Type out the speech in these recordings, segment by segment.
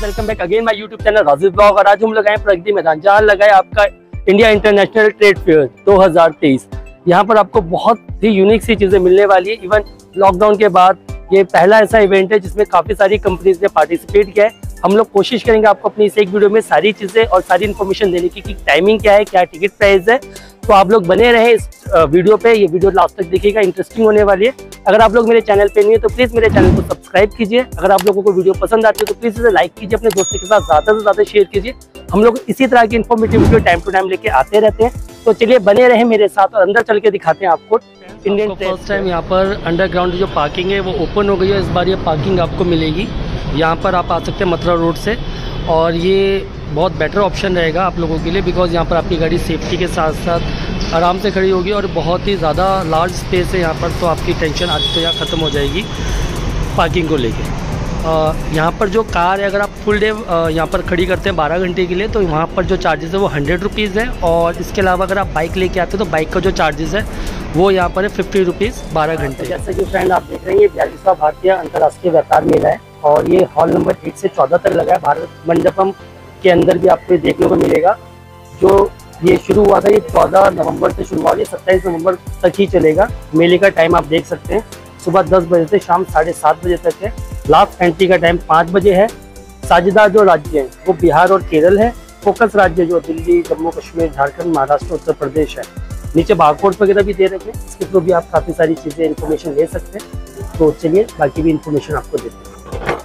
Welcome back again my YouTube channel Rajeev blog. और आज हम लोग आए प्रगति मैदान, जहाँ लगा है आपका इंडिया इंटरनेशनल ट्रेड फेयर 2023। यहाँ पर आपको बहुत ही यूनिक सी चीजें मिलने वाली है। इवन लॉकडाउन के बाद ये पहला ऐसा इवेंट है जिसमें काफी सारी कंपनीज ने पार्टिसिपेट किया है। हम लोग कोशिश करेंगे आपको अपनी इस एक वीडियो में सारी चीजें और सारी इन्फॉर्मेशन देने की कि टाइमिंग क्या है, क्या टिकट प्राइस है। तो आप लोग बने रहे इस वीडियो पे, ये वीडियो लास्ट तक देखिएगा, इंटरेस्टिंग होने वाली है। अगर आप लोग मेरे चैनल पे नहीं है तो प्लीज मेरे चैनल को सब्सक्राइब कीजिए। अगर आप लोगों को वीडियो पसंद आती है तो प्लीज इसे लाइक कीजिए, अपने दोस्तों के साथ ज्यादा से ज्यादा शेयर कीजिए। हम लोग इसी तरह की informative video time to time लेके आते रहते हैं। तो चलिए बने रहे मेरे साथ और अंदर चल के दिखाते हैं आपको इंडियन। फर्स्ट टाइम यहाँ पर अंडरग्राउंड जो पार्किंग है वो ओपन हो गई है। इस बार ये पार्किंग आपको मिलेगी। यहाँ पर आप आ सकते हैं मथुरा रोड से, और ये बहुत बेटर ऑप्शन रहेगा आप लोगों के लिए, बिकॉज यहाँ पर आपकी गाड़ी सेफ्टी के साथ साथ आराम से खड़ी होगी और बहुत ही ज़्यादा लार्ज स्पेस है यहाँ पर। तो आपकी टेंशन आज तो यहाँ ख़त्म हो जाएगी पार्किंग को लेके। यहाँ पर जो कार है, अगर आप फुल डे यहाँ पर खड़ी करते हैं 12 घंटे के लिए, तो वहाँ पर जो चार्जेस है वो 100 रुपीज़ है। और इसके अलावा अगर आप बाइक लेके आते हैं तो बाइक का जो चार्जेस है वो यहाँ पर है 50 रुपीज़ 12 घंटे। जैसे कि फ्रेंड आप देख रहे हैं, ये 42वां भारतीय अंतर्राष्ट्रीय व्यापार मेला है और ये हॉल नंबर 1 से 14 तक लगा है। भारत मंडपम के अंदर भी आपको देखने को मिलेगा। जो ये शुरू हुआ था ये 14 नवंबर से शुरू हुआ, ये 27 नवंबर तक ही चलेगा। मेले का टाइम आप देख सकते हैं, सुबह 10 बजे से शाम 7:30 बजे तक है। लास्ट एंट्री का टाइम 5 बजे है। साझेदार जो राज्य हैं वो बिहार और केरल है। फोकस राज्य जो दिल्ली, जम्मू कश्मीर, झारखंड, महाराष्ट्र, उत्तर प्रदेश है। नीचे बारकोड वगैरह भी दे रखे हैं, इसके थ्रू भी आप काफ़ी सारी चीज़ें इन्फॉर्मेशन ले सकते हैं। तो चलिए बाकी भी इन्फॉर्मेशन आपको देते हैं।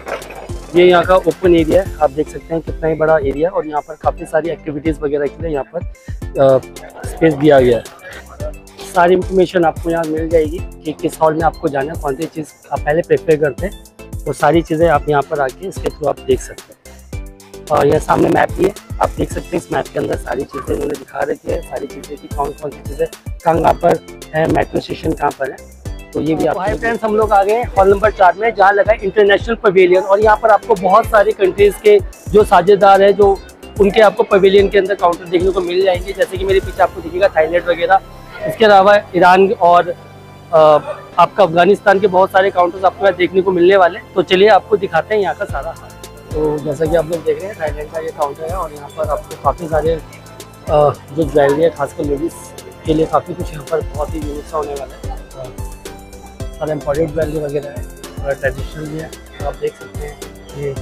ये यहाँ का ओपन एरिया है, आप देख सकते हैं कितना ही बड़ा एरिया, और यहाँ पर काफ़ी सारी एक्टिविटीज़ वगैरह के लिए यहाँ पर स्पेस दिया गया है। सारी इन्फॉर्मेशन आपको यहाँ मिल जाएगी कि किस हॉल में आपको जाना है, कौन सी चीज़ आप पहले प्रेफर करते हैं। वो सारी चीज़ें आप यहाँ पर आके इसके थ्रू आप देख सकते हैं। और यह सामने मैप भी है, आप देख सकते हैं। इस मैप के अंदर सारी चीज़ें उन्होंने दिखा रखी है, सारी चीज़ें की कौन कौन सी चीज़ें कहाँ पर है, मेट्रो स्टेशन कहाँ पर है। तो ये भी आप हाय फ्रेंड्स, हम लोग आ गए हॉल नंबर 4 में, जहाँ लगा है इंटरनेशनल पवेलियन। और यहाँ पर आपको बहुत सारी कंट्रीज़ के जो साझेदार है, जो उनके आपको पवेलियन के अंदर काउंटर देखने को मिल जाएंगे। जैसे कि मेरे पीछे आपको दिखेगा थाईलैंड वगैरह। इसके अलावा ईरान और आपका अफगानिस्तान के बहुत सारे काउंटर्स आपको यहाँ देखने को मिलने वाले। तो चलिए आपको दिखाते हैं यहाँ का सारा हाल। तो जैसा कि आप लोग देख रहे हैं, थाईलैंड का ये काउंटर है और यहाँ पर आपको काफ़ी सारे जो ज्वेलरी है, खासकर लेडीज़ के लिए काफ़ी कुछ यहाँ पर बहुत ही यूनिक सा होने वाला है। सारे इम्पोर्टेड ज्वेलरी वगैरह है और ट्रेडिशनल भी है, तो आप देख सकते हैं। ये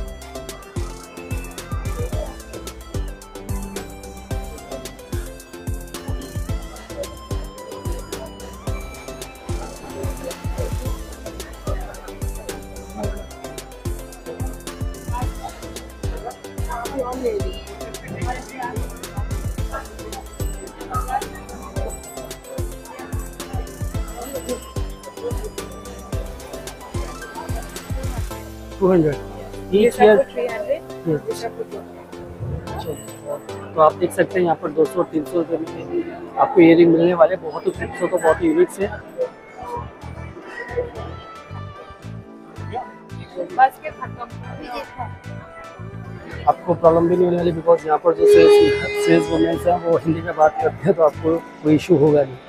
तो आप देख सकते हैं यहाँ पर 200 और 300 रुपये में आपको इयरिंग मिलने वाले। बहुत ही खूबसूरत और बहुत ही यूनिक से। आपको प्रॉब्लम भी नहीं होने वाली, बिकॉज यहाँ पर जो सेल्स वुमेन्स हैं वो हिंदी में बात करते हैं, तो आपको कोई इशू होगा नहीं।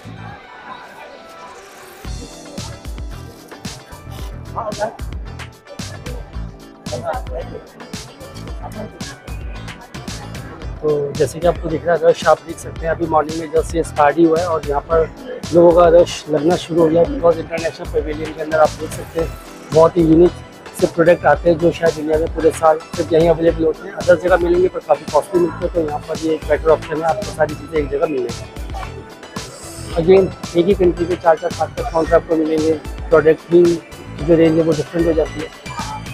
तो जैसे कि आपको दिख रहा है, रश आप देख सकते हैं। अभी मॉर्निंग में जस्ट ये स्टार्ट ही हुआ है और यहाँ पर लोगों का रश लगना शुरू हो गया, बिकॉज इंटरनेशनल पवेलियन के अंदर आप देख सकते हैं बहुत ही यूनिक से प्रोडक्ट आते हैं जो शायद दुनिया में पूरे साल सिर्फ यहीं अवेलेबल होते हैं। अदर जगह मिलेंगे पर काफ़ी कॉस्टली मिलते हैं। तो यहाँ पर ये एक बेटर ऑप्शन है, आपको सारी चीज़ें एक जगह मिलेंगी। अगेन एक ही कंट्री के 4-4 5-5 काउंटर आपको मिलेंगे। प्रोडक्ट भी जो रेंज है वो डिफरेंट हो जाती है।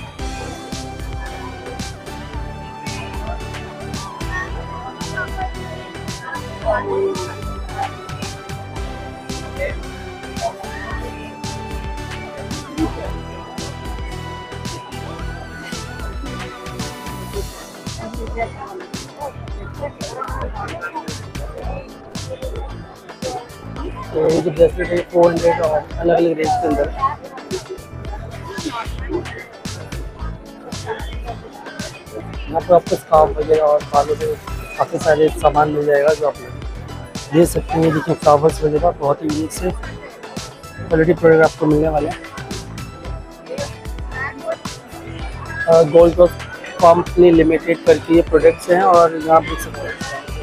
तो ये जो ब्रेसलेट है 400 और अलग अलग रेंज के अंदर। यहाँ पर आपको स्कार्फ वगैरह और बालों के काफ़ी सारे सामान मिल जाएगा जो आप ले सकते हैं। देखिए फ्लावर्स वगैरह बहुत ही यूनिक से क्वालिटी प्रोडक्ट आपको मिलने वाले हैं। गोल्ड कंपनी लिमिटेड करके ये प्रोडक्ट्स हैं और यहाँ देख सकते हैं।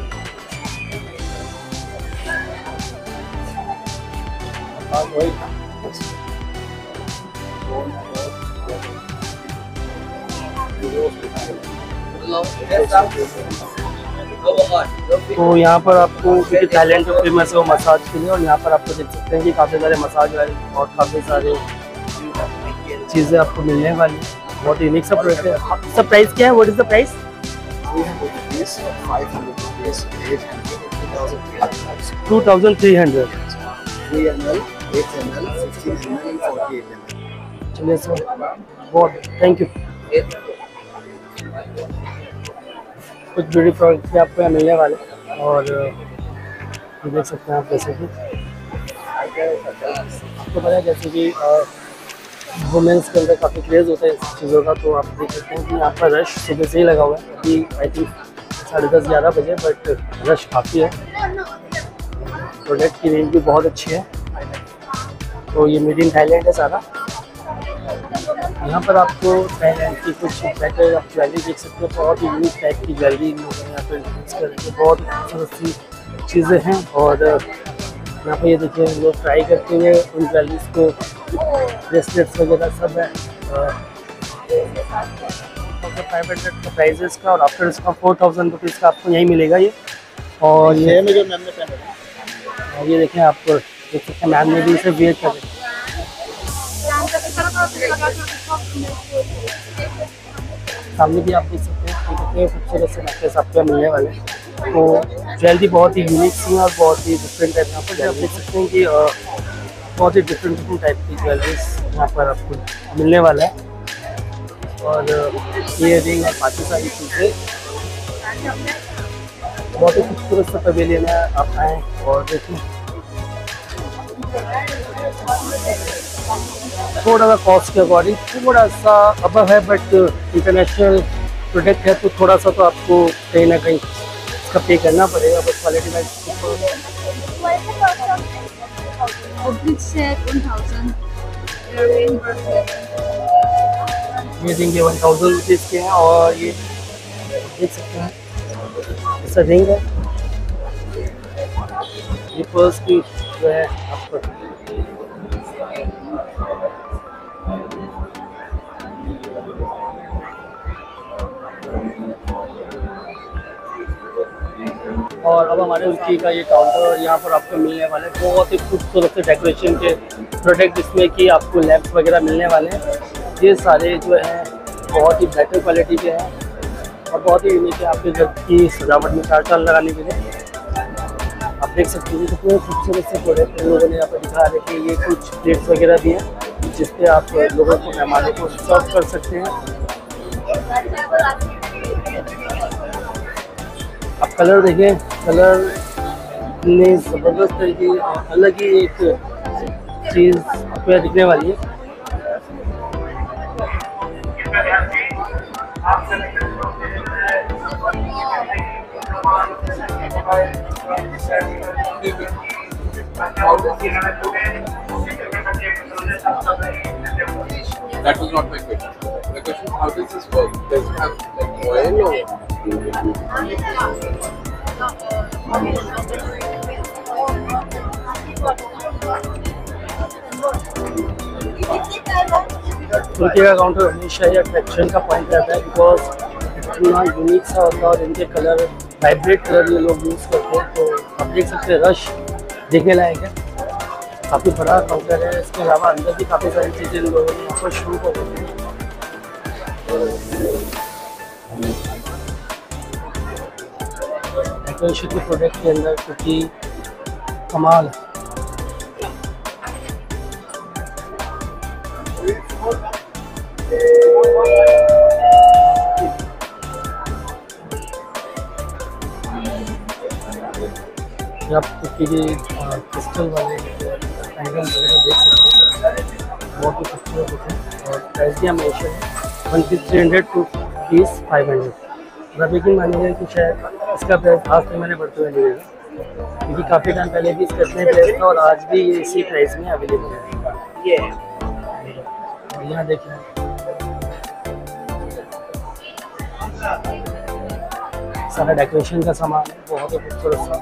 तो यहाँ पर आपको क्योंकि थाईलैंड जो फेमस है वो मसाज के लिए, और यहाँ पर आपको देख सकते हैं कि काफ़ी सारे मसाज वाले और काफ़ी सारे चीज़ें आपको मिलने वाली। बहुत यूनिक सा प्रोडक्ट है। इसका प्राइस क्या है? What is the price? 2300। 3 ml, 8 ml, 15 ml, 48 ml। चलिए सर, बहुत थैंक यू। कुछ ब्यूटी प्रोडक्ट्स भी आपको यहाँ मिलने वाले, और ये देख सकते हैं आप जैसे कि आपको पता है जैसे कि वुमेंस के अंदर काफ़ी क्रेज़ होता है इस चीज़ों का। तो आप देख सकते हैं कि यहाँ पर रश सुबह से ही लगा हुआ है। अभी आई थिंक 10:30-11 बजे, बट रश काफ़ी है। प्रोडक्ट की रेंज भी बहुत अच्छी है। तो ये मेड इन थाईलैंड है सारा। यहाँ पर आपको थाईलैंड की कुछ बेटर आप ज्वेलरी देख सकते हो। बहुत ही यूनिक टाइप की ज्वेलरी यहाँ पर यूज़ करके बहुत खूबसूरत सी चीज़ें हैं। और यहाँ पर ये देखिए लोग ट्राई करते हुए उन ज्वेलरीज को, ब्रेसलेट्स वगैरह सब है। 500 का प्राइजेस का, और आफ्टर इसका 4000 रुपीज़ का आपको यहीं मिलेगा ये। और ये देखें, आप देख सकते हैं मैम ने भी इसे वेयर कर रहे। सामने भी आप देख सकते हैं कि कितने खूबसूरत से नेकलेस आपको मिलने वाले हैं। तो ज्वेलरी बहुत ही यूनिक सी है और बहुत ही डिफरेंट टाइप। यहाँ पर आप देख सकते हैं कि बहुत ही डिफरेंट टाइप की ज्वेलरीज यहाँ पर आपको मिलने वाला है। और ये रिंग और बाकी सारी चीज़ें बहुत ही खूबसूरत सा पवेलियन है। आप आएँ और देखें। थोड़ा सा कॉस्ट के अकॉर्डिंग थोड़ा सा अबव है, बट इंटरनेशनल प्रोडक्ट है तो थोड़ा सा तो आपको कहीं ना कहीं इसका पे करना पड़ेगा। बट क्वालिटी वाइज ये देंगे 1000 रुपीज़ के हैं। और ये देख सकते हैं ऐसा रिंग है। ये पर्स की जो है आपको और अब हमारे उनकी का ये काउंटर यहाँ पर आपको मिलने वाले बहुत ही खूबसूरत से डेकोरेशन के प्रोडक्ट, जिसमें कि आपको लैंप्स वगैरह मिलने वाले हैं। ये सारे जो हैं बहुत ही बेटर क्वालिटी के हैं और बहुत ही यूनिक है आपके घर की सजावट में चार लगाने के लिए। आप देख सकते हैं कितने खूबसूरत से प्रोडक्ट इन लोगों ने यहाँ पर दिखा रहे कि ये कुछ प्लेट्स वगैरह भी हैं जिसपे आप लोगों को, मेहमानों को सर्व कर सकते हैं। आप कलर देखें, कलर ने ज़बरदस्त तरीके अलग ही एक चीज़ आपको यहाँ दिखने वाली है। That was not my question. The question: how does this work? Does it have like oil or? तुर्की का काउंटर हमेशा ही अट्रैक्शन का पॉइंट रहता है, बिकॉज इतना यूनिक सा होता है और इनके कलर वाइब्रेट कलर ये लोग यूज़ करते हैं। तो आप देख सकते हैं रश देखने लायक है। काफ़ी बड़ा काउंटर है। इसके अलावा अंदर भी काफ़ी सारी चीज़ें इन लोगों ने यहाँ पर शुरू कर दी हैं। डेकोरेशन के प्रोडक्ट के अंदर क्योंकि कमाल है। आप क्रिस्टल वाले एंगल वगैरह देख सकते हैं, बहुत ही खूबसूरत होते हैं। और प्राइस भी हमेशा है 1 पीस 300, 2 पीस 500। और यकीन मानिएगा कि शायद इसका प्राइस आज तक मैंने बढ़ते हुए नहीं देखा, क्योंकि काफ़ी टाइम पहले भी इसका इतने प्राइस था और आज भी ये इसी प्राइस में अवेलेबल है। ये यहाँ देखें सारा डेकोरेशन का सामान है, बहुत ही खूबसूरत सा।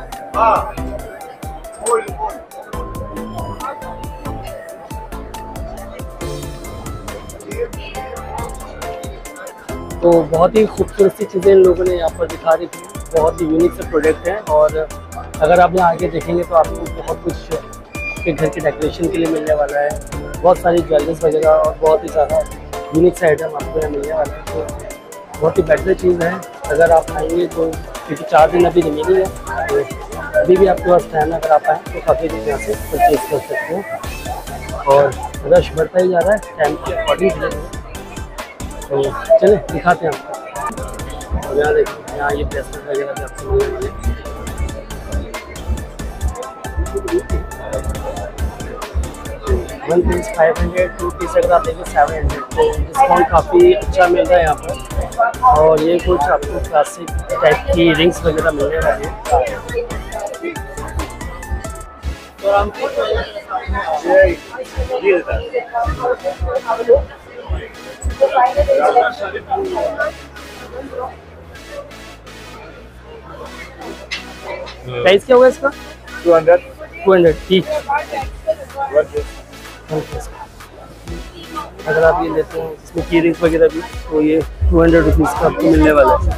तो बहुत ही खूबसूरत सी चीज़ें इन लोगों ने यहाँ पर दिखा रही थी, बहुत ही यूनिक से प्रोडक्ट हैं। और अगर आप यहाँ आगे देखेंगे तो आपको बहुत कुछ आपके घर के डेकोरेशन के लिए मिलने वाला है, बहुत सारी ज्वेलरीज वगैरह और बहुत ही ज़्यादा यूनिक से आइटम आपको यहाँ मिलने वाला है। तो बहुत ही बेटर चीज़ है। अगर आप आएंगे तो, क्योंकि 4 दिन अभी रिमेनिंग है, तो अभी भी आपके पास टाइम अगर आप आएँ तो काफ़ी दिन यहाँ से परचेज कर सकते हैं। और रश बढ़ता ही जा रहा है टाइम के अकॉर्डिंग। तो चले दिखाते हैं आपको। और यहाँ देखिए, यहाँ ये ब्रेसलेट वगैरह भी आपको मिलने वाले। वन पीस 500, 2 पीस अगर आप देखिए 700। तो डिस्काउंट काफ़ी अच्छा मिल रहा है यहाँ पर। और ये कुछ आपको क्लासिक टाइप की रिंग्स वगैरह मिलने वाली है। प्राइस क्या होगा इसका? 200 ठीक। अगर आप ये लेते हैं इसमें की रिंग्स वगैरह भी, तो ये 200 रुपीज़ का आपको मिलने वाला है।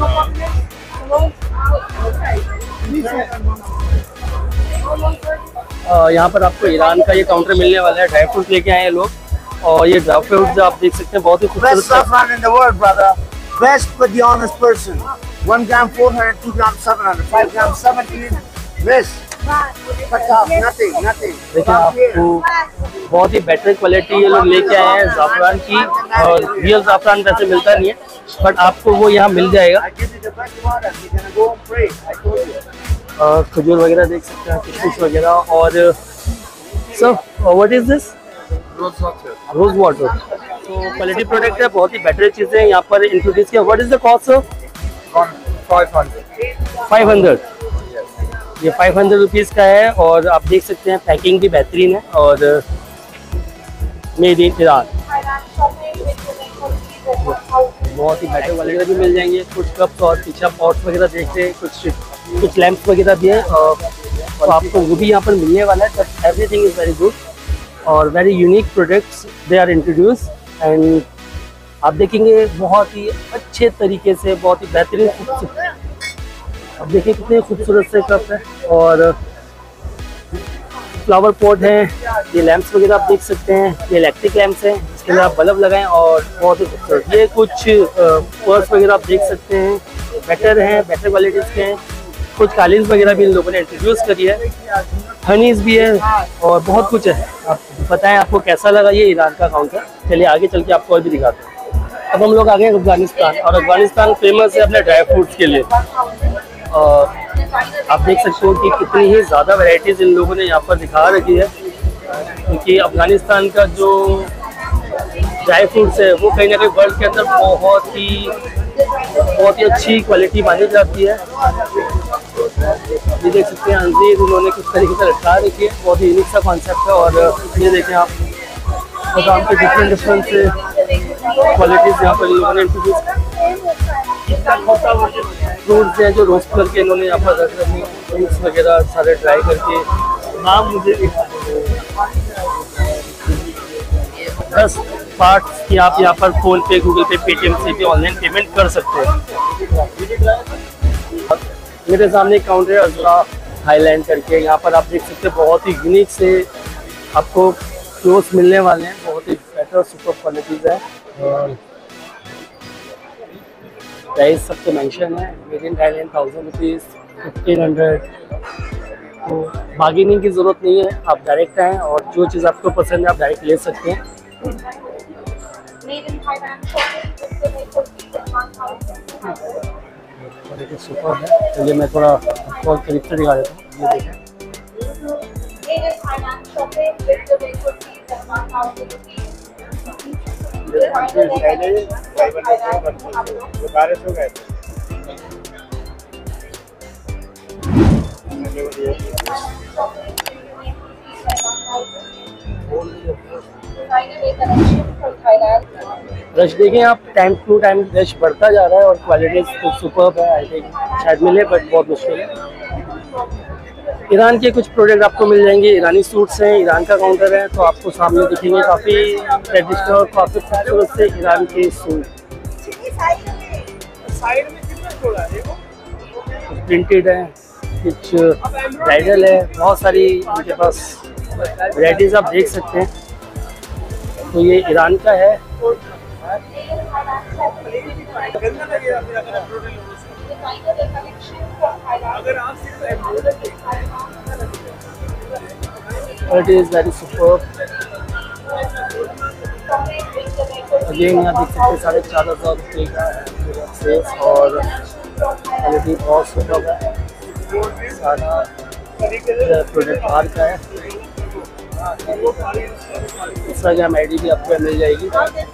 यहाँ पर आपको ईरान का ये काउंटर मिलने वाला है। ड्राई फ्रूट लेके आए हैं लोग, और ये ड्राई फ्रूट आप देख सकते हैं बहुत ही खूबसूरत। Best saffron in the world, brother. Best for the honest person. 1 gram 400, 2 gram 700, 5 gram 17. Best. Cut off, nothing. देखिए आपको बहुत ही बेटर क्वालिटी ये लोग लेके आए हैं ज़ाफ़रान की। और रियल ज़ाफ़रान वैसे मिलता नहीं है, बट आपको वो यहाँ मिल जाएगा। खजूर वगैरह देख सकते हैं, किशमिश वगैरह। और sir what is this? Rose water. तो क्वालिटी प्रोडक्ट है, बहुत ही बेटर चीज़ें यहाँ पर इंट्रोड्यूस किया। What is the cost sir? 500। ये 500 रुपीज़ का है। और आप देख सकते हैं पैकिंग भी बेहतरीन है, और मेड इन ईरान। बहुत ही बेटर वगैरह भी मिल जाएंगे। कुछ कप्स और पीछा पॉट्स वगैरह देखते हैं, कुछ लैंप्स वगैरह भी हैं, तो आपको वो भी यहाँ पर मिलने वाला है। But everything is very good और very unique products they are introduce. And आप देखेंगे बहुत ही अच्छे तरीके से, बहुत ही बेहतरीन खूबसूरत। अब देखिए कितने खूबसूरत से कप है, और फ्लावर पॉट है। ये लैंप्स वगैरह आप देख सकते हैं, ये इलेक्ट्रिक लैंप्स हैं, इसके अंदर आप बल्ब लगाएं और बहुत ही खूबसूरत। ये कुछ पर्स वगैरह आप देख सकते हैं, बेटर हैं, बेटर क्वालिटीज़ के हैं। कुछ कालीन्स वगैरह भी इन लोगों ने इंट्रोड्यूस करी है, हनीज भी है, और बहुत कुछ है। आप बताएं आपको कैसा लगा ये ईरान का काउंटर। चलिए आगे चल के आपको और भी दिखाते हैं। अब हम लोग आ गए अफगानिस्तान, और अफगानिस्तान फेमस है अपने ड्राई फ्रूट्स के लिए। आप देख सकते हो कि कितनी ही ज़्यादा वैरायटीज़ इन लोगों ने यहाँ पर दिखा रखी है, क्योंकि अफगानिस्तान का जो ड्राई फ्रूट्स है वो कहीं ना कहीं वर्ल्ड के अंदर बहुत ही अच्छी क्वालिटी मानी जाती है। ये देख सकते हैं अंजीर उन्होंने किस तरीके से लटका रखी है, बहुत ही यूनिक सा कॉन्सेप्ट है। और ये देखें आप बादाम के डिफरेंट क्वालिटीज़ यहाँ पर इन लोगों ने इंट्रोड्यूस। फ्रूट्स हैं जो रोस्ट करके इन्होंने यहाँ पर रख रखे, फ्रूट्स वगैरह सारे ड्राई करके। नाम मुझे 10 पार्ट्स की आप यहाँ पर फ़ोन पे, गूगल पे, पेटीएम से भी ऑनलाइन पेमेंट कर सकते हैं। मेरे सामने एक काउंटर है अज़रा थाईलैंड करके, यहाँ पर आप देख सकते हैं बहुत ही यूनिक से आपको क्लोथ्स मिलने वाले हैं, बहुत ही बेटर सुपर क्वालिटीज़ है। और प्राइस सबको मेंशन है, मेड इन थाईलैंड 1000 रुपीज़, 1500। तो बार्गेनिंग की ज़रूरत नहीं है, आप डायरेक्ट आएँ और जो चीज़ आपको पसंद है आप डायरेक्ट ले सकते हैं। सुपर है, तो ये मैं थोड़ा और करीब से दिखा देता हूँ। ये देखें, रश देखें आप, टाइम टू टाइम रश बढ़ता जा रहा है और क्वालिटी तो सुपर्ब है। आई थिंक शायद मिले बट बहुत मुश्किल है। ईरान के कुछ प्रोडक्ट आपको मिल जाएंगे। ईरानी सूट्स हैं, ईरान का काउंटर है, तो आपको सामने दिखेंगे काफ़ी ट्रेडिशनल और काफ़ी खूबसूरत से ईरान के सूट। प्रिंटेड है, कुछ ब्राइडल है, बहुत सारी इनके पास वैराइटीज आप देख सकते हैं। तो ये ईरान का है। It is very superb. Again यहाँ देख सकते हैं 4,500 रुपये का सेल्स और क्वालिटी बहुत सुपर है। सारा प्रोडक्ट बाहर का है। इंस्टाग्राम आईडी भी आपको मिल जाएगी।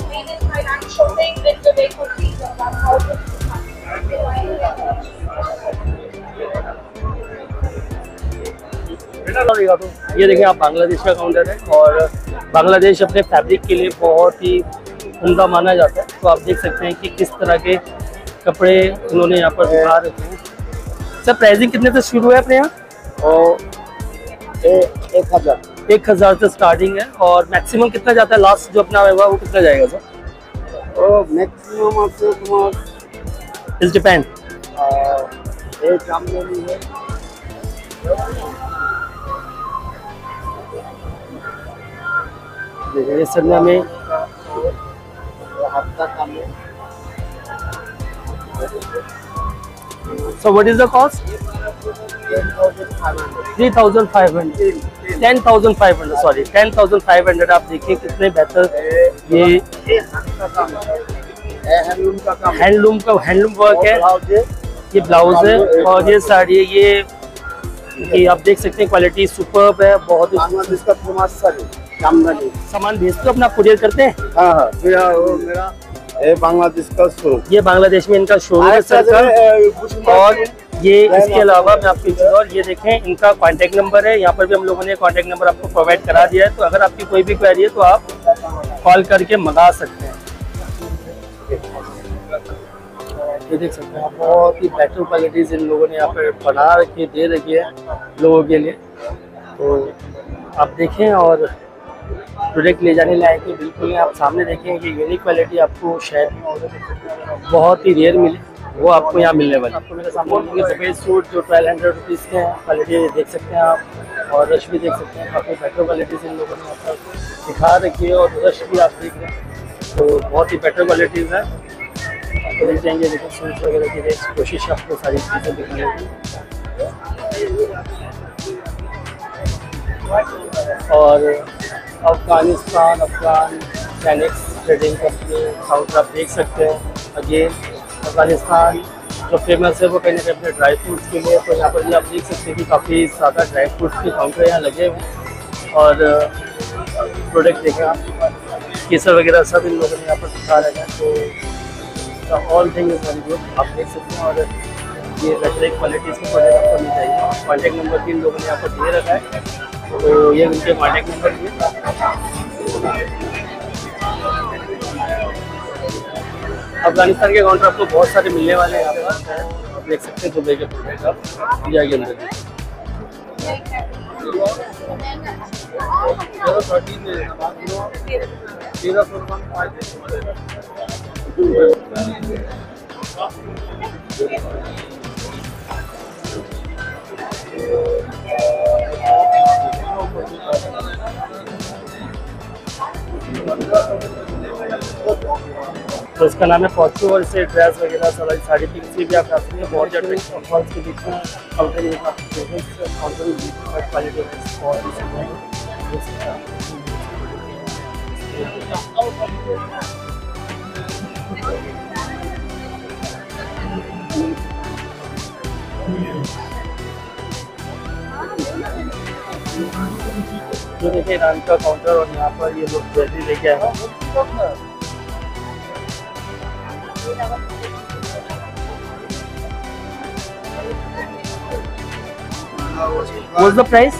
तो ये देखें आप, बांग्लादेश का काउंटर है और बांग्लादेश अपने फैब्रिक के लिए बहुत ही उम्दा माना जाता है। तो आप देख सकते हैं कि किस तरह के कपड़े उन्होंने यहाँ पर दिखा रखे हैं। सर प्राइसिंग कितने से शुरू है अपने यहाँ? और 1,000 से स्टार्टिंग है और मैक्सिमम कितना जाता है? लास्ट जो अपना होगा वो कितना जाएगा सर? और मैक्सिमम आपसे तुम्हारा इस डिपेंड एक काम नहीं है। ये सरना में हफ्ता काम है। So what is the cost? 3,500 10,500 sorry 10,500। आप देखिए कितने बेहतर ये हैंडलूम वर्क है। ये ब्लाउज है और ये साड़ी है। ये आप देख सकते हैं क्वालिटी सुपर्ब है, बहुत ही। सामान भेजते हो अपना, कुरियर करते हैं? हाँ, मेरा बांग्लादेश का शोरूम। ये बांग्लादेश में इनका शोरूम है सर का। और ये इसके अलावा मैं आपको और ये देखें, इनका कांटेक्ट नंबर है। यहाँ पर भी हम लोगों ने कांटेक्ट नंबर आपको प्रोवाइड करा दिया है। तो अगर आपकी कोई भी क्वेरी है तो आप कॉल करके मंगा सकते हैं। ये देख सकते हैं आप, बहुत ही बेटर क्वालिटीज इन लोगों ने यहाँ पर बना रखी, दे रखी है लोगों के लिए। तो आप देखें और प्रोडक्ट ले जाने लायक है बिल्कुल। आप सामने देखें कि यूनिक क्वालिटी आपको शायद बहुत ही रेयर मिले, वो आपको यहाँ मिलने वाली। आपको मेरे सामने सफ़ेद सूट जो 1200 रुपीज़ के हैं, क्वालिटी देख सकते हैं आप और रश भी देख सकते हैं। काफ़ी बेटर क्वालिटी से इन लोगों ने यहाँ पर दिखा रखी है और रश भी आप देख रहे हैं। तो बहुत ही बेटर क्वालिटीज़ है। आपको देख जाएंगे, देखिए सूट वगैरह की कोशिश आपको सारी चीज़ें दिखाने की। और अफगान सैनिक्स ट्रेडिंग कंपनी काउंटर आप देख सकते हैं। अगेन अफगानिस्तान जो फेमस है वो कहीं ना कहीं अपने ड्राई फ्रूट्स के लिए। तो यहाँ पर भी आप देख सकते हैं कि काफ़ी ज़्यादा ड्राई फ्रूट्स के काउंटर यहाँ लगे हुए और प्रोडक्ट देखें आप, केसर वगैरह सब इन लोगों ने यहाँ पर दिखा रखा है। तो all thing is very good, आप देख सकते हैं। और ये बेहतरीन क्वालिटीज़ के प्रोडक्ट आपको मिल जाएंगे। कॉन्टैक्ट नंबर भी इन लोगों ने यहाँ पर दे रखा है। तो ये उनके कॉन्टैक्ट नंबर भी अफगानिस्तान के काउंटर आपको बहुत सारे मिलने वाले हैं यहाँ पर। देख सकते हैं दुबई के प्रोडक्ट आप जाइए अंदर। तो इसका नाम है पॉचो और इसे ड्रेस वगैरह साड़ी पी किसी भी आप जा सकते हैं। बहुत ज़्यादा फॉल्स के बीच में काउंटर क्वालिटी जो देखिए ईरान का काउंटर और यहाँ पर ये लोग ज्वेलरी लेके आए हैं। What's the price?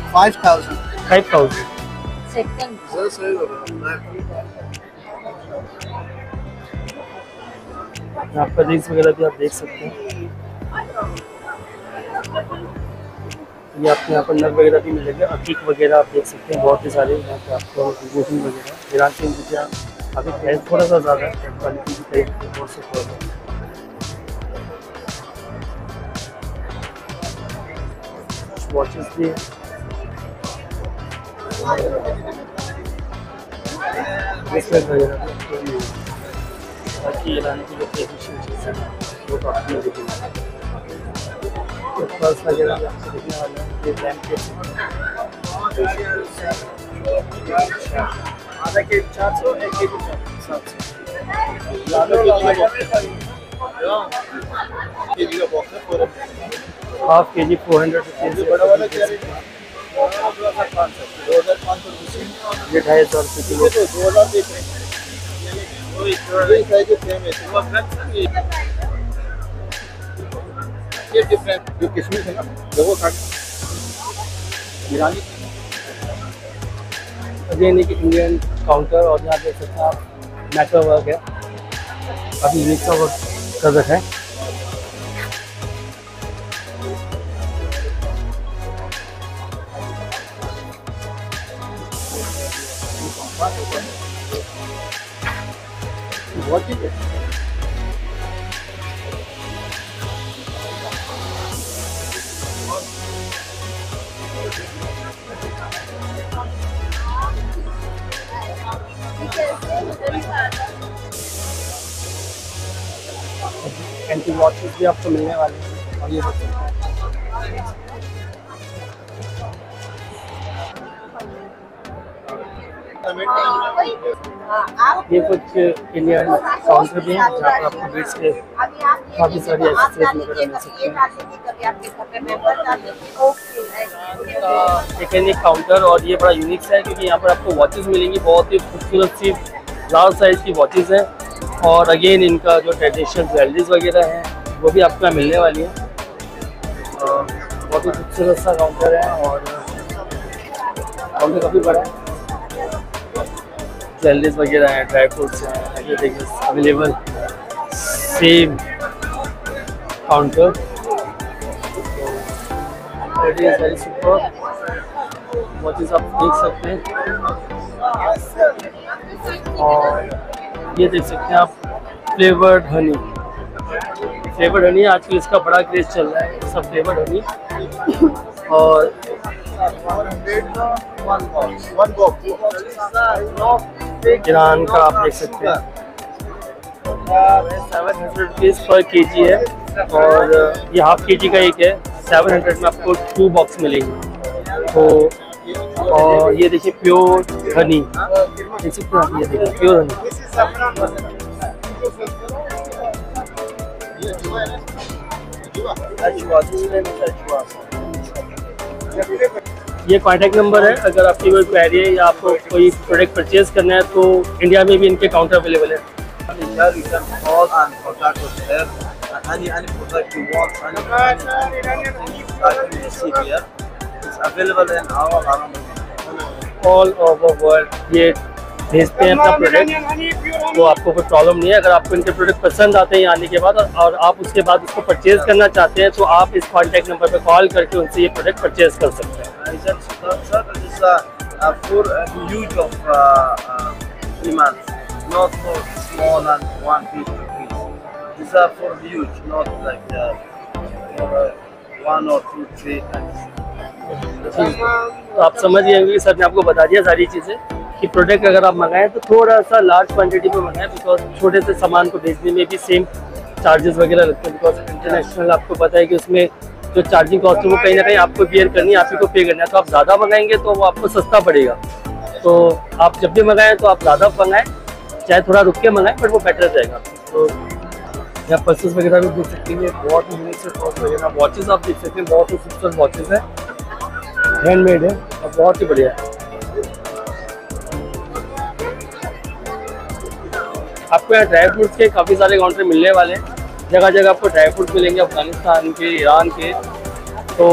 5,000. 5,000. Second. यहाँ पर रिंग्स वगैरह भी आप देख सकते हैं। ये आपको यहाँ पर नग वगैरह भी मिलेंगे, अकीक वगैरह आप देख सकते हैं, बहुत ही सारे यहाँ पे आपको गोभी वगैरह। ईरान की चीज़ें अभी प्राइस थोड़ा सा ज़्यादा है, क्वालिटी की टाइप बहुत से थोड़ा वॉचेस भी वगैरह बाकी ईरान की जो ट्रेडिशनल चीज़ें हैं वो काफ़ी दिखेंगे। पर्स वगैरह भी आपको दिखने वाले हैं, ये ब्लैंकेट आधा के 400, 1 के 700। हाफ के जी 400 रुपीज़। बड़ा वाला क्या रेट है? ये 2,500 रुपये किलो। 2000 देख रहे हैं। ये डिफरेंट जो किशमिश है ना वो ईरानी। अगेन एक इंडियन काउंटर, और यहाँ देख सकते हैं आप मेटल वर्क है, काफ़ी यूनिक सा वर्क कर रखा है। बहुत ठीक है। एंटी वॉचेस भी आपको मिलने वाले हैं, और ये देख सकते हैं। ये कुछ इंडियन काउंटर भी हैं जहाँ पर आपको बीट्स के काफ़ी सारी एक्सेसरीज वगैरह मिल सकती हैं। लेकिन एक काउंटर, और ये बड़ा यूनिक सा है क्योंकि यहाँ पर आपको वॉचेस मिलेंगी, बहुत ही खूबसूरत सी लार्ज साइज़ की वॉचेस हैं। और अगेन इनका जो ट्रेडिशनल ज्वेलरीज वगैरह हैं वो भी आपको मिलने वाली है। बहुत ही खूबसूरत सा काउंटर है, और काउंटर काफ़ी बड़ा है। ज्वेलरीज वगैरह हैं, ड्राई फ्रूट्स हैं, everything is available same counter. It is very super watches आप देख सकते हैं। और ये देख सकते हैं आप फ्लेवर्ड हनी। फ्लेवर्ड हनी आजकल इसका बड़ा क्रेज चल रहा है, सब फ्लेवर्ड हनी। और ईरान का आप देख सकते हैं 700 रुपीज़ पर केजी है, और ये हाफ केजी का एक है। 700 में आपको 2 बॉक्स मिलेंगे। तो और ये देखिए प्योर हनी, देख सकते हैं आप, ये देखिए प्योर हनी। ये कॉन्टैक्ट नंबर है, अगर आपकी कोई क्वेरी है या आपको कोई प्रोडक्ट परचेज करना है तो इंडिया में भी इनके काउंटर अवेलेबल है। ऑल ओवर वर्ल्ड ये भेजते हैं अपना प्रोडक्ट, तो आपको कोई प्रॉब्लम नहीं है। अगर आपको इनके प्रोडक्ट पसंद आते हैं यहाँ आने के बाद, और आप उसके बाद उसको परचेज करना चाहते हैं, तो आप इस कॉन्टैक्ट नंबर पर कॉल करके उनसे ये प्रोडक्ट परचेज कर सकते हैं। तो आप समझ गए होंगे कि सर ने आपको बता दिया सारी चीज़ें कि प्रोडक्ट अगर आप मंगाएं तो थोड़ा सा लार्ज क्वांटिटी में मंगाएं, बिकॉज छोटे से सामान को भेजने में भी सेम चार्जेस वगैरह लगते हैं। बिकॉज इंटरनेशनल आपको पता है कि उसमें जो चार्जिंग कॉस्ट है वो कहीं ना कहीं आपको बियर करनी है, आप ही को पे करना है। तो आप ज़्यादा मंगाएंगे तो वो आपको सस्ता पड़ेगा। तो आप जब भी मंगाएं तो आप ज़्यादा मंगाएं, चाहे थोड़ा रुक के मंगाएं, बट वो बेटर रहेगा। तो यहाँ पर्सेस वगैरह भी देख सकते हैं, बहुत ही यूनिक से पर्स वगैरह। वॉचेस आप देख सकते हैं, बहुत ही खूबसूरत वॉचेस है, हैंडमेड है और बहुत ही बढ़िया है। आपको यहाँ ड्राई फ्रूट्स के काफ़ी सारे काउंटर मिलने वाले हैं, जगह जगह आपको ड्राई फ्रूट्स मिलेंगे, अफगानिस्तान के, ईरान के। तो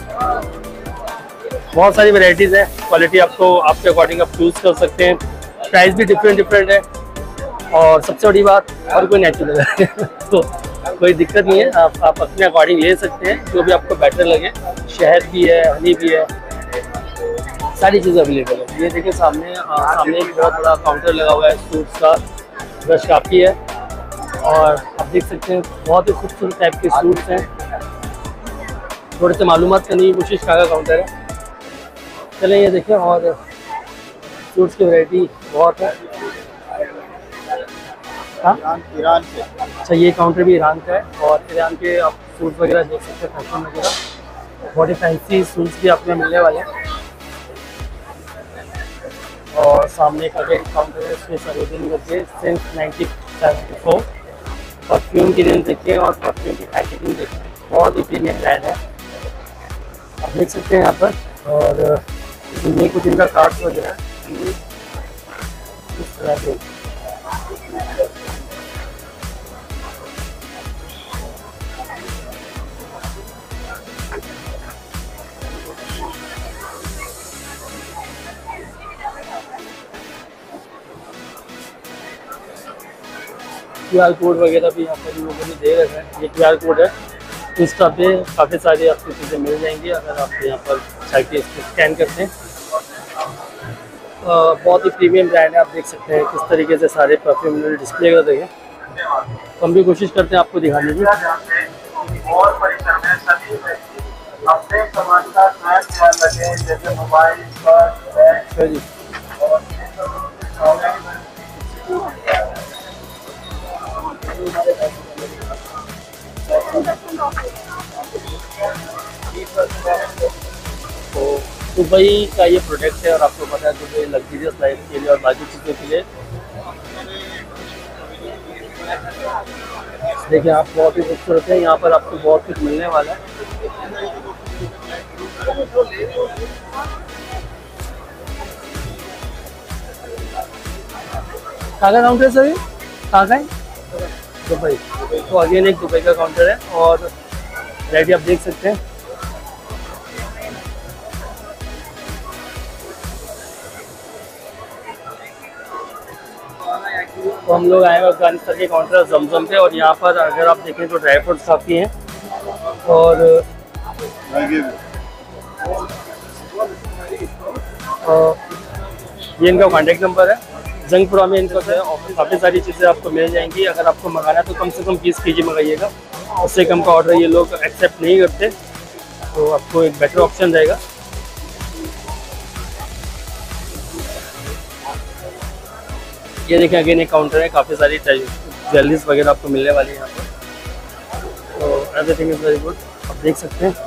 बहुत सारी वैरायटीज़ हैं, क्वालिटी आपको आपके अकॉर्डिंग आप चूज़ कर सकते हैं। प्राइस भी डिफरेंट है। और सबसे बड़ी बात और कोई नेचुरल है तो कोई दिक्कत नहीं है, आप अपने अकॉर्डिंग ले सकते हैं जो भी आपको बेटर लगे। शहद भी है, हनी भी है, सारी चीज़ें अवेलेबल है। ये देखिए सामने एक बहुत बड़ा काउंटर लगा हुआ है सूट्स का, ब्रश काफ़ी है और आप देख सकते हैं बहुत ही खूबसूरत टाइप के सूट्स हैं। थोड़े से मालूमात करने की कोशिश का काउंटर है। चलें ये देखें, और सूट्स की वैरायटी बहुत है। हाँ, ईरान से। अच्छा, ये काउंटर भी ईरान का है और ईरान के आप सूट वगैरह देख सकते हैं, फैशन वगैरह बहुत ही फैंसी सूट्स भी आपको मिलने वाले हैं। और सामने का जो काउंटर है उसमें सर्विसिंग करके सिंस 1974 परफ्यूम की रेंज देखिए और परफ्यूम की पैकेजिंग देखिए, बहुत ही प्रीमियम ब्रांड है, आप देख सकते हैं यहाँ पर। और ये कुछ इनका कार्ड्स वगैरह इस तरह से। QR कोड वगैरह भी यहाँ पर लोगों ने दे रखा है। ये QR कोड है, इंस्टा पे काफ़ी सारी आपको चीज़ें मिल जाएंगी अगर आप यहाँ पर जाके इसको स्कैन करते हैं। बहुत ही प्रीमियम ब्रांड है, आप देख सकते हैं किस तरीके से सारे परफ्यूम उन्होंने डिस्प्ले कर रखे हैं। तो हम भी कोशिश करते हैं आपको दिखाने की। और परिसर में सभी व्यक्ति अपने सामान का खास ध्यान रखें, जैसे मोबाइल, पर्स, बैग और तो दुबई का ये प्रोडक्ट है और आपको पता है दुबई लग्जरियस लाइफ के लिए और बाकी चीज़ों के लिए देखिए आप बहुत ही खूबसूरत है। यहाँ पर आपको बहुत कुछ मिलने वाला है। कहाँ का काउंटर है सर? कहाँ का है? दुबई। तो अगेन एक दुबई का काउंटर है और वैरायटी आप देख सकते हैं। तो हम लोग आए हैं अफगानिस्तान के काउंटर जमजम पे और यहाँ पर अगर आप देखें तो ड्राई फ्रूट्स काफ़ी हैं और ये इनका कॉन्टेक्ट नंबर है। जंगपुरा में इनका जो है काफ़ी सारी चीज़ें आपको मिल जाएंगी। अगर आपको मंगाना है तो कम से कम 20 kg मंगाइएगा, उससे कम का ऑर्डर ये लोग एक्सेप्ट नहीं करते, तो आपको एक बेटर ऑप्शन रहेगा। ये देखिए अगेन एक काउंटर है, काफ़ी सारी ज्वेलरीज वगैरह आपको मिलने वाली है यहाँ पर। तो एवरीथिंग इज़ वेरी गुड, आप देख सकते हैं।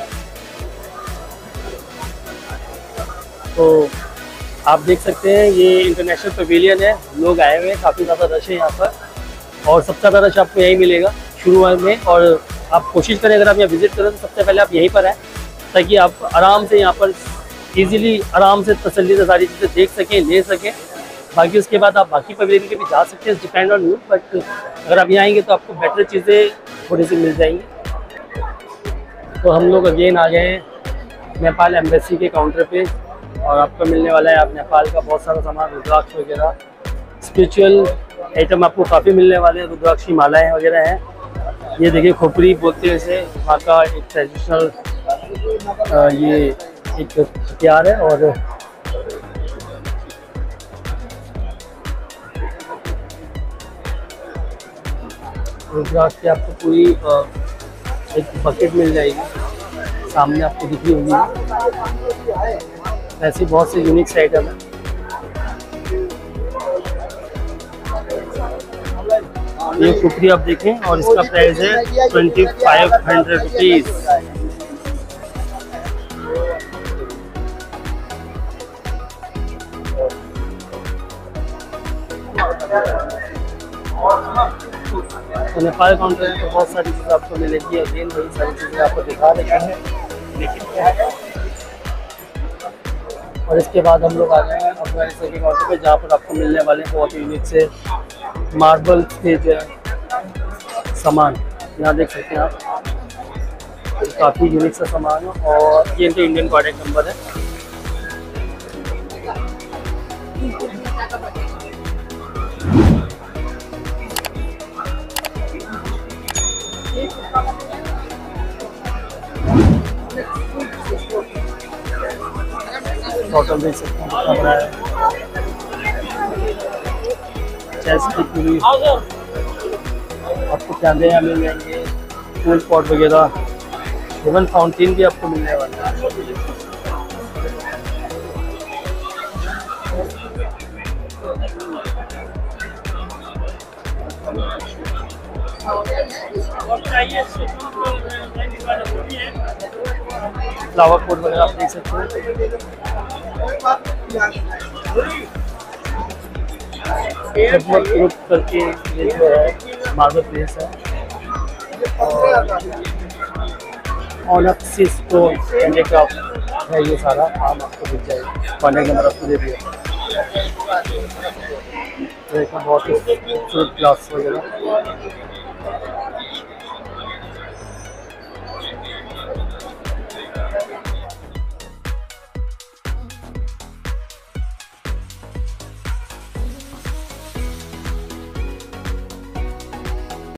तो आप देख सकते हैं ये इंटरनेशनल पवेलियन है, लोग आए हुए हैं, काफ़ी ज़्यादा रश है यहाँ पर और सबसे ज़्यादा रश आपको यहीं मिलेगा शुरू में। और आप कोशिश करें अगर आप यहाँ विज़िट करें तो सबसे पहले आप यहीं पर आएँ ताकि आप आराम से यहाँ पर ईज़िली आराम से तसल्ली से सारी चीज़ें देख सकें, ले सकें। बाकी उसके बाद आप बाकी पवेलियन के भी जा सकते हैं, डिपेंड ऑन यू, बट अगर आप यहाँ आएंगे तो आपको बेटर चीज़ें थोड़ी सी मिल जाएंगी। तो हम लोग अगेन आ गए हैं नेपाल एम्बेसी के काउंटर पे और आपको मिलने वाला है आप नेपाल का बहुत सारा सामान, रुद्राक्ष वगैरह, स्पिरिचुअल आइटम आपको काफ़ी मिलने वाले हैं। रुद्राक्ष की मालाएँ वगैरह हैं। ये देखिए खोपरी बोलते हैं इसे, वहाँ का एक ट्रेडिशनल ये एक हथियार है। और रुद्राक्ष की आपको पूरी एक बकेट मिल जाएगी, सामने आपको दिख रही होगी। ऐसी बहुत से यूनिक आइटम है। ये कुकरी आप देखें और इसका प्राइस है 2500 रुपीज़। तो नेपाल काउंटर है तो बहुत सारी चीज़ें आपको मिलेगी। अगेन वही सारी चीज़ें आपको दिखा रहे हैं, लेकिन और इसके बाद हम लोग आ गए हैं अफगानिस्तान के काउंटर पे जहाँ पर आपको मिलने वाले हैं बहुत यूनिक से मार्बल के जो सामान, यहाँ देख सकते हैं आप, काफ़ी यूनिक सा सामान है। और ये इनके इंडियन कॉन्टैक्ट नंबर है। टोटल देख सकते हैं कितना बड़ा है। चेस की पूरी आपको कैमरे यहाँ मिल जाएंगे, फूल पॉट वगैरह, इवन फाउंटेन भी आपको मिलने वाला है। फ्लावर पॉट वगैरह आप देख सकते हैं। ग्रुप करके ये जो है मार्बल प्लेस है, ऑनक्सिस को का है ये सारा आम आपको दिख जाएगा। कॉन्टेक्ट नंबर आपको दे दिया। तो बहुत ही खूबसूरत ग्लास वगैरह।